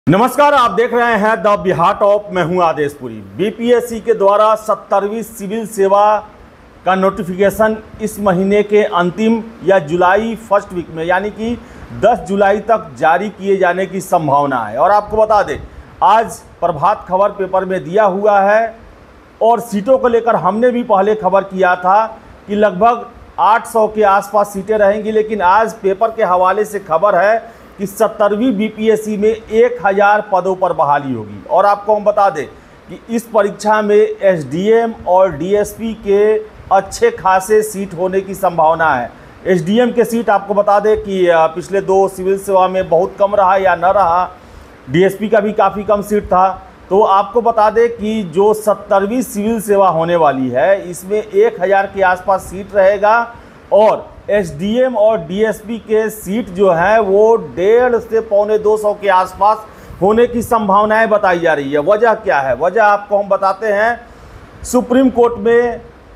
नमस्कार, आप देख रहे हैं द बिहार टॉप। मैं हूं आदेशपुरी। बीपीएससी के द्वारा 70वीं सिविल सेवा का नोटिफिकेशन इस महीने के अंतिम या जुलाई फर्स्ट वीक में यानी कि 10 जुलाई तक जारी किए जाने की संभावना है। और आपको बता दें, आज प्रभात खबर पेपर में दिया हुआ है और सीटों को लेकर हमने भी पहले खबर किया था कि लगभग 800 के आसपास सीटें रहेंगी, लेकिन आज पेपर के हवाले से खबर है कि 70वीं बीपीएससी में 1000 पदों पर बहाली होगी। और आपको हम बता दें कि इस परीक्षा में एसडीएम और डीएसपी के अच्छे खासे सीट होने की संभावना है। एसडीएम के सीट आपको बता दें कि पिछले 2 सिविल सेवा में बहुत कम रहा या न रहा, डीएसपी का भी काफ़ी कम सीट था। तो आपको बता दें कि जो 70वीं सिविल सेवा होने वाली है इसमें 1000 के आसपास सीट रहेगा और एसडीएम और डीएसपी के सीट जो है वो 150 से पौने 200 के आसपास होने की संभावनाएं बताई जा रही है। वजह क्या है? वजह आपको हम बताते हैं। सुप्रीम कोर्ट में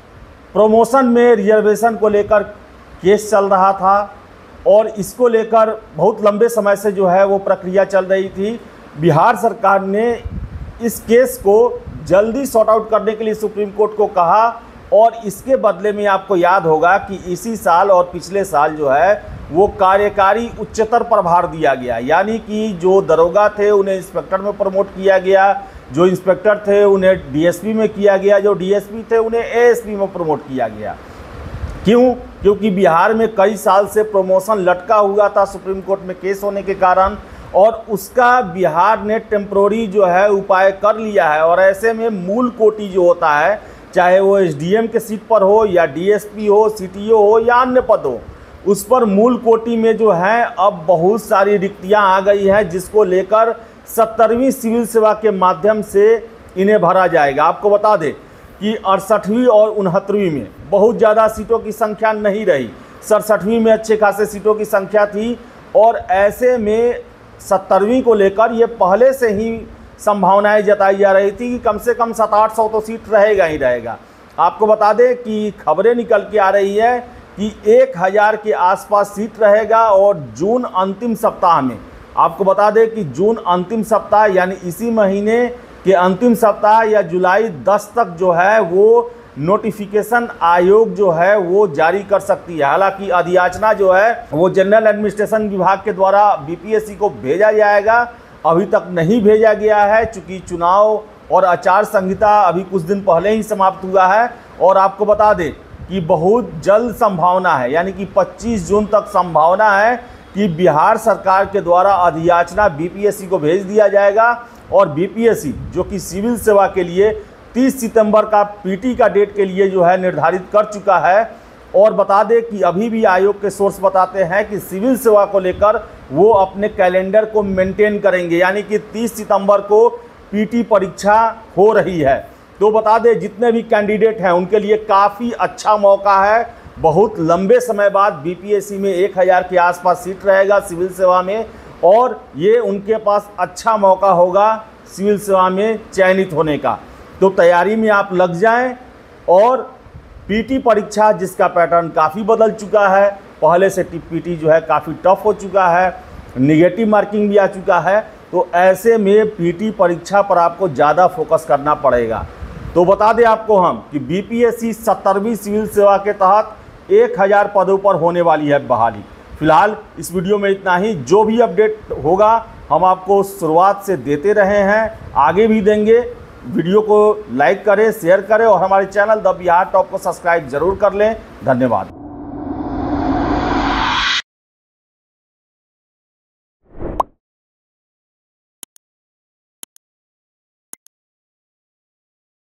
प्रमोशन में रिजर्वेशन को लेकर केस चल रहा था और इसको लेकर बहुत लंबे समय से जो है वो प्रक्रिया चल रही थी। बिहार सरकार ने इस केस को जल्दी सॉर्ट आउट करने के लिए सुप्रीम कोर्ट को कहा और इसके बदले में आपको याद होगा कि इसी साल और पिछले साल जो है वो कार्यकारी उच्चतर प्रभार दिया गया, यानी कि जो दरोगा थे उन्हें इंस्पेक्टर में प्रमोट किया गया, जो इंस्पेक्टर थे उन्हें डीएसपी में किया गया, जो डीएसपी थे उन्हें एएसपी में प्रमोट किया गया। क्यों? क्योंकि बिहार में कई साल से प्रमोशन लटका हुआ था सुप्रीम कोर्ट में केस होने के कारण, और उसका बिहार ने टेम्प्रोरी जो है उपाय कर लिया है। और ऐसे में मूल कोटि जो होता है, चाहे वो एसडीएम के सीट पर हो या डीएसपी हो, सीटीओ हो या अन्य पद हो, उस पर मूल कोटि में जो है अब बहुत सारी रिक्तियां आ गई हैं, जिसको लेकर 70वीं सिविल सेवा के माध्यम से इन्हें भरा जाएगा। आपको बता दें कि 68वीं और 69वीं में बहुत ज़्यादा सीटों की संख्या नहीं रही, 67वीं में अच्छे खासे सीटों की संख्या थी और ऐसे में 70वीं को लेकर ये पहले से ही संभावनाएं जताई जा रही थी कि कम से कम 700-800 तो सीट रहेगा ही रहेगा। आपको बता दें कि खबरें निकल के आ रही है कि 1000 के आसपास सीट रहेगा और जून अंतिम सप्ताह में, आपको बता दें कि जून अंतिम सप्ताह यानी इसी महीने के अंतिम सप्ताह या जुलाई 10 तक जो है वो नोटिफिकेशन आयोग जो है वो जारी कर सकती है। हालांकि अधियाचना जो है वो जनरल एडमिनिस्ट्रेशन विभाग के द्वारा बीपीएससी को भेजा जाएगा, अभी तक नहीं भेजा गया है, चूँकि चुनाव और आचार संहिता अभी कुछ दिन पहले ही समाप्त हुआ है। और आपको बता दें कि बहुत जल्द संभावना है, यानी कि 25 जून तक संभावना है कि बिहार सरकार के द्वारा अधियाचना बीपीएससी को भेज दिया जाएगा और बीपीएससी जो कि सिविल सेवा के लिए 30 सितंबर का पीटी का डेट के लिए जो है निर्धारित कर चुका है। और बता दें कि अभी भी आयोग के सोर्स बताते हैं कि सिविल सेवा को लेकर वो अपने कैलेंडर को मेंटेन करेंगे, यानी कि 30 सितंबर को पीटी परीक्षा हो रही है। तो बता दें जितने भी कैंडिडेट हैं उनके लिए काफ़ी अच्छा मौका है। बहुत लंबे समय बाद बीपीएससी में 1000 के आसपास सीट रहेगा सिविल सेवा में और ये उनके पास अच्छा मौका होगा सिविल सेवा में चयनित होने का। तो तैयारी में आप लग जाएं। और पीटी परीक्षा जिसका पैटर्न काफ़ी बदल चुका है, पहले से पीटी जो है काफ़ी टफ हो चुका है, निगेटिव मार्किंग भी आ चुका है, तो ऐसे में पीटी परीक्षा पर आपको ज़्यादा फोकस करना पड़ेगा। तो बता दें आपको हम कि बीपीएससी 70वीं सिविल सेवा के तहत 1000 पदों पर होने वाली है बहाली। फिलहाल इस वीडियो में इतना ही। जो भी अपडेट होगा हम आपको शुरुआत से देते रहे हैं, आगे भी देंगे। वीडियो को लाइक करें, शेयर करें और हमारे चैनल द बिहार टॉप को सब्सक्राइब जरूर कर लें। धन्यवाद।